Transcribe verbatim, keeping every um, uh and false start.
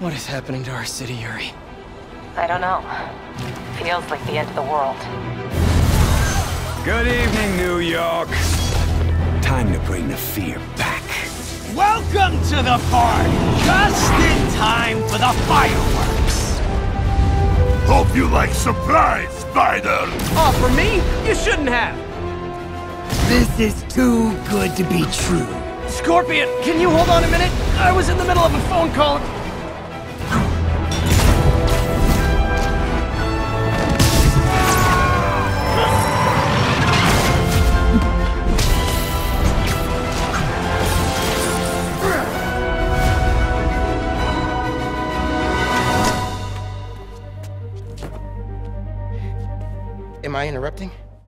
What is happening to our city, Yuri? I don't know. Feels like the end of the world. Good evening, New York. Time to bring the fear back. Welcome to the party! Just in time for the fireworks! Hope you like surprise, Spider! Oh, for me? You shouldn't have! This is too good to be true. Scorpion, can you hold on a minute? I was in the middle of a phone call. Am I interrupting?